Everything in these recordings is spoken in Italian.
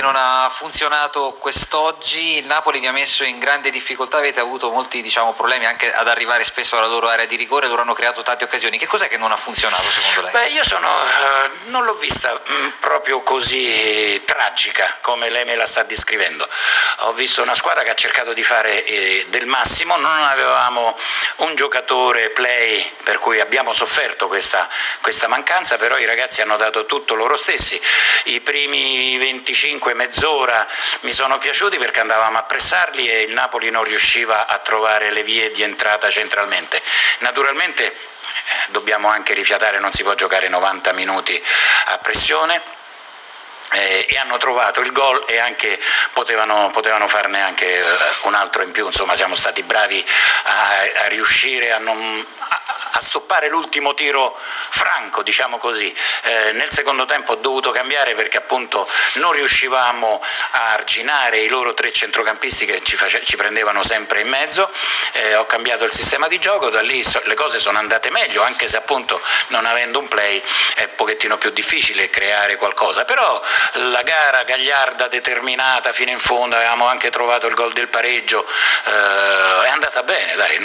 non ha funzionato quest'oggi, il Napoli vi ha messo in grande difficoltà, avete avuto molti problemi anche ad arrivare spesso alla loro area di rigore, loro hanno creato tante occasioni. Che cos'è che non ha funzionato secondo lei? Beh, io non l'ho vista proprio così tragica come lei me la sta descrivendo. Ho visto una squadra che ha cercato di fare del massimo, non avevamo un giocatore play per cui abbiamo sofferto questa mancanza, però i ragazzi hanno dato tutto loro stessi. I primi 25, mezz'ora mi sono piaciuti perché andavamo a pressarli e il Napoli non riusciva a trovare le vie di entrata centralmente. Naturalmente dobbiamo anche rifiatare, non si può giocare 90 minuti a pressione. E hanno trovato il gol e anche potevano farne anche un altro in più, insomma siamo stati bravi a riuscire a stoppare l'ultimo tiro franco, diciamo così. Nel secondo tempo ho dovuto cambiare perché appunto non riuscivamo a arginare i loro tre centrocampisti che ci prendevano sempre in mezzo. Ho cambiato il sistema di gioco, da lì le cose sono andate meglio, anche se appunto non avendo un play è un pochettino più difficile creare qualcosa, però la gara gagliarda, determinata fino in fondo, avevamo anche trovato il gol del pareggio, è andata bene, dai,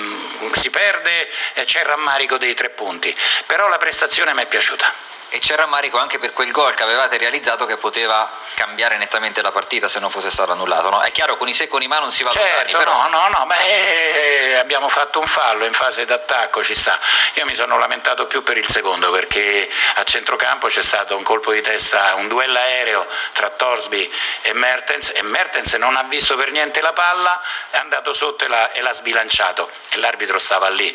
si perde e c'è il rammarico dei 3 punti, però la prestazione mi è piaciuta. E c'è rammarico anche per quel gol che avevate realizzato che poteva cambiare nettamente la partita se non fosse stato annullato, no? È chiaro, con i se e con i ma non si va lontani, però... No, abbiamo fatto un fallo in fase d'attacco, ci sta. Io mi sono lamentato più per il secondo perché a centrocampo c'è stato un colpo di testa, un duello aereo tra Torsby e Mertens non ha visto per niente la palla, è andato sotto e l'ha sbilanciato e l'arbitro stava lì.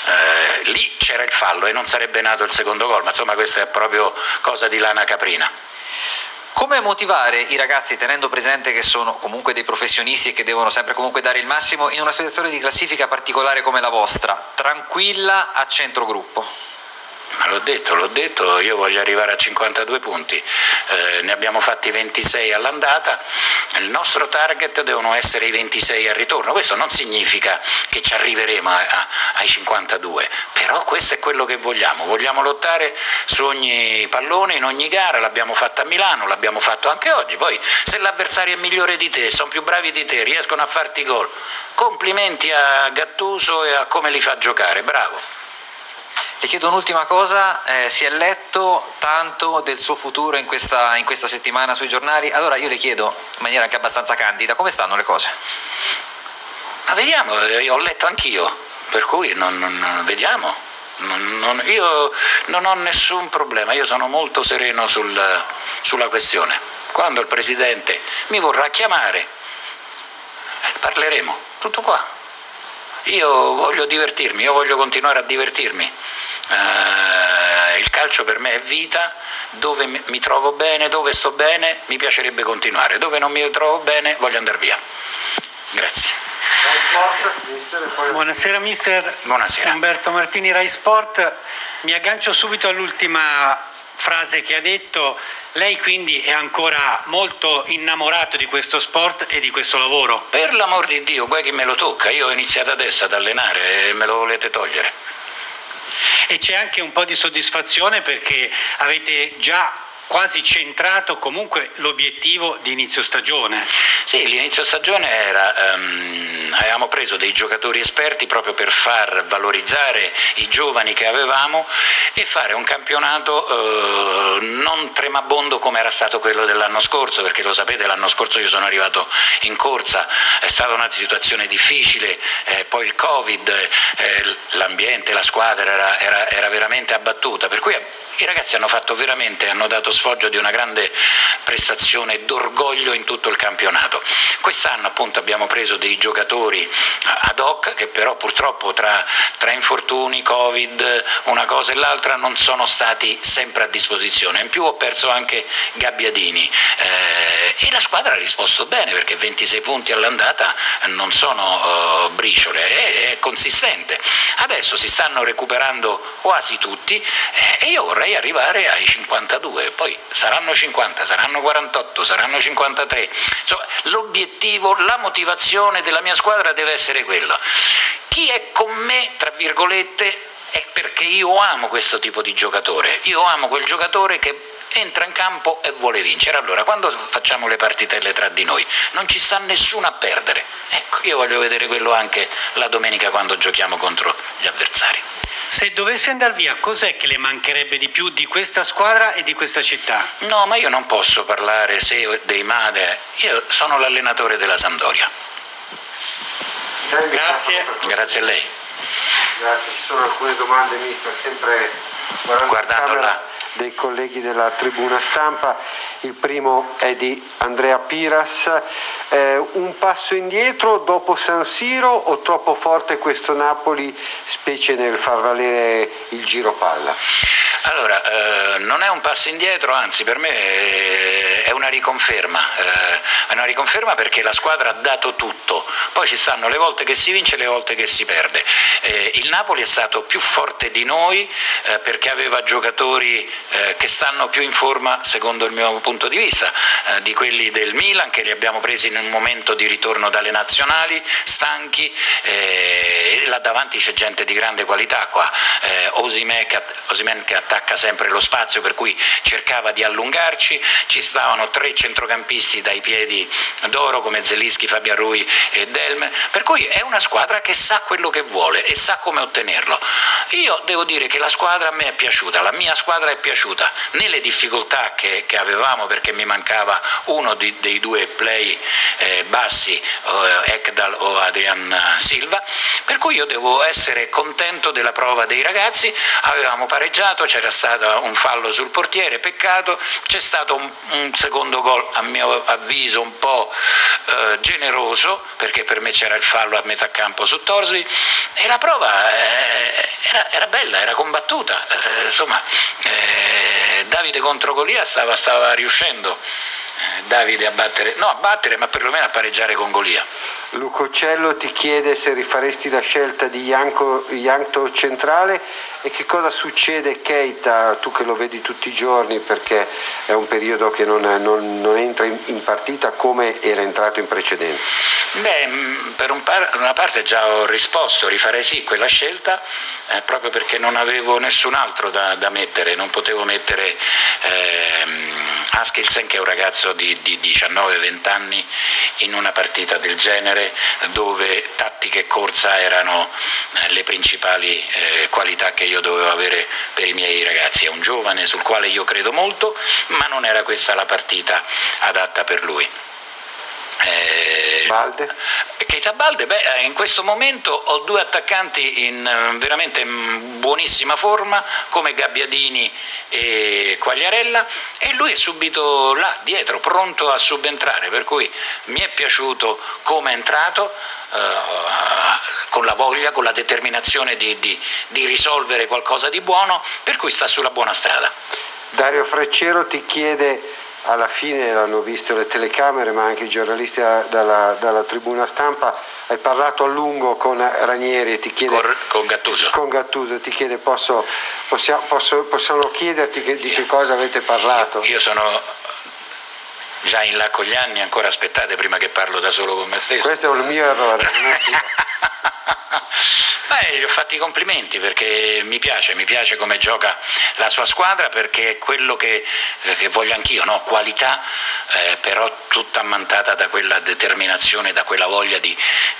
Lì c'era il fallo e non sarebbe nato il secondo gol, ma insomma questo è proprio cosa di lana caprina. Come motivare i ragazzi, tenendo presente che sono comunque dei professionisti e che devono sempre comunque dare il massimo in una situazione di classifica particolare come la vostra, tranquilla a centrogruppo? Ma l'ho detto, io voglio arrivare a 52 punti, ne abbiamo fatti 26 all'andata, il nostro target devono essere i 26 al ritorno, questo non significa che ci arriveremo ai 52, però questo è quello che vogliamo lottare su ogni pallone, in ogni gara, l'abbiamo fatta a Milano, l'abbiamo fatto anche oggi, poi se l'avversario è migliore di te, sono più bravi di te, riescono a farti gol, complimenti a Gattuso e a come li fa giocare, bravo. Le chiedo un'ultima cosa, si è letto tanto del suo futuro in questa settimana sui giornali, allora io le chiedo in maniera anche abbastanza candida, come stanno le cose? Ma vediamo, ho letto anch'io, per cui vediamo, io non ho nessun problema, io sono molto sereno sulla questione. Quando il Presidente mi vorrà chiamare, parleremo, tutto qua. Io voglio divertirmi, io voglio continuare a divertirmi. Il calcio per me è vita, dove mi trovo bene, dove sto bene, mi piacerebbe continuare, dove non mi trovo bene voglio andare via. Grazie. Buonasera mister. Buonasera. Umberto Martini, Rai Sport. Mi aggancio subito all'ultima frase che ha detto. Lei quindi è ancora molto innamorato di questo sport e di questo lavoro? Per l'amor di Dio, guai che me lo tocca, io ho iniziato adesso ad allenare e me lo volete togliere. E c'è anche un po' di soddisfazione perché avete già quasi centrato comunque l'obiettivo di inizio stagione. Sì, l'inizio stagione avevamo preso dei giocatori esperti proprio per far valorizzare i giovani che avevamo e fare un campionato non tremabondo come era stato quello dell'anno scorso, perché lo sapete, l'anno scorso io sono arrivato in corsa, è stata una situazione difficile, poi il Covid, l'ambiente, la squadra era veramente abbattuta, per cui i ragazzi hanno dato sfoggio di una grande prestazione d'orgoglio in tutto il campionato. Quest'anno appunto abbiamo preso dei giocatori ad hoc che però purtroppo tra infortuni, Covid, una cosa e l'altra non sono stati sempre a disposizione. In più ho perso anche Gabbiadini e la squadra ha risposto bene perché 26 punti all'andata non sono briciole, è consistente. Adesso si stanno recuperando quasi tutti e io vorrei arrivare ai 52, poi saranno 50, saranno 48, saranno 53, insomma, l'obiettivo, la motivazione della mia squadra deve essere quella. Chi è con me, tra virgolette, è perché io amo questo tipo di giocatore, io amo quel giocatore che entra in campo e vuole vincere. Allora, quando facciamo le partitelle tra di noi non ci sta nessuno a perdere. Ecco, io voglio vedere quello anche la domenica quando giochiamo contro gli avversari. Se dovesse andare via, cos'è che le mancherebbe di più di questa squadra e di questa città? No, ma io non posso parlare dei Made, io sono l'allenatore della Sampdoria. Grazie. Grazie a lei. Grazie, ci sono alcune domande, mister, sempre guardando là. Dei colleghi della tribuna stampa. Il primo è di Andrea Piras. Un passo indietro dopo San Siro o troppo forte questo Napoli, specie nel far valere il giro palla? Allora, non è un passo indietro, anzi per me è una riconferma. È una riconferma perché la squadra ha dato tutto, poi ci stanno le volte che si vince e le volte che si perde. Il Napoli è stato più forte di noi perché aveva giocatori che stanno più in forma, secondo il mio punto di vista, di quelli del Milan, che li abbiamo presi in un momento di ritorno dalle nazionali, stanchi, là davanti c'è gente di grande qualità qua, Osimhen che attacca sempre lo spazio, per cui cercava di allungarci, ci stavano 3 centrocampisti dai piedi d'oro come Zelinski, Fabian Rui e Delme, per cui è una squadra che sa quello che vuole e sa come ottenerlo. Io devo dire che la squadra a me è piaciuta, la mia squadra è piaciuta nelle difficoltà che avevamo, perché mi mancava uno dei due play bassi, Ekdal o Adrian Silva, per cui io devo essere contento della prova dei ragazzi. Avevamo pareggiato, c'era stato un fallo sul portiere, peccato, c'è stato un secondo gol a mio avviso un po' generoso, perché per me c'era il fallo a metà campo su Torsi, e la prova era bella, era combattuta, insomma Davide contro Golia stava riuscendo Davide a battere, ma perlomeno a pareggiare con Golia. Lucocello ti chiede se rifaresti la scelta di Jankto centrale e che cosa succede Keita, tu che lo vedi tutti i giorni, perché è un periodo che non entra in partita come era entrato in precedenza. Per una parte già ho risposto, rifarei sì quella scelta, proprio perché non avevo nessun altro da mettere, non potevo mettere Askildsen, che è un ragazzo di 19-20 anni, in una partita del genere dove tattica e corsa erano le principali qualità che io dovevo avere per i miei ragazzi. È un giovane sul quale io credo molto, ma non era questa la partita adatta per lui. Balde? Keita Balde, in questo momento ho 2 attaccanti in veramente buonissima forma come Gabbiadini e Quagliarella, e lui è subito là dietro pronto a subentrare, per cui mi è piaciuto come è entrato, con la voglia, con la determinazione di risolvere qualcosa di buono, per cui sta sulla buona strada. Dario Freccero ti chiede, alla fine l'hanno visto le telecamere ma anche i giornalisti dalla tribuna stampa, hai parlato a lungo con Ranieri e ti chiede con Gattuso ti chiede possiamo chiederti di che cosa avete parlato? Io sono già in là con gli anni, ancora aspettate prima che parlo da solo con me stesso. Questo è un mio errore. Gli ho fatti i complimenti perché mi piace come gioca la sua squadra, perché è quello che voglio anch'io, no? Qualità, però tutta ammantata da quella determinazione, da quella voglia di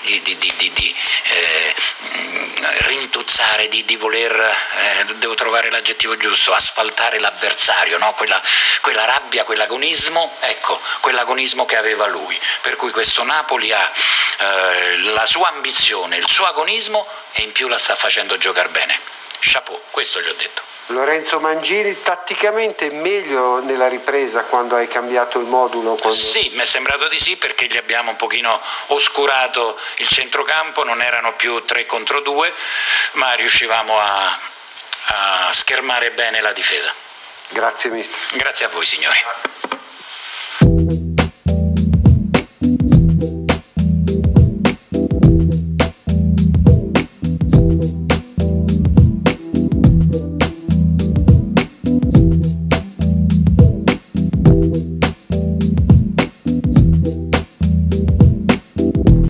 rintuzzare, di voler, devo trovare l'aggettivo giusto, asfaltare l'avversario, no? Quella rabbia, quell'agonismo, ecco, quell'agonismo che aveva lui, per cui questo Napoli ha la sua ambizione, il suo agonismo, e in più la sta facendo giocare bene. Chapeau, questo gli ho detto. Lorenzo Mangini, tatticamente meglio nella ripresa quando hai cambiato il modulo? Sì, mi è sembrato di sì, perché gli abbiamo un pochino oscurato il centrocampo, non erano più 3 contro 2, ma riuscivamo a schermare bene la difesa. Grazie mister. Grazie a voi signori.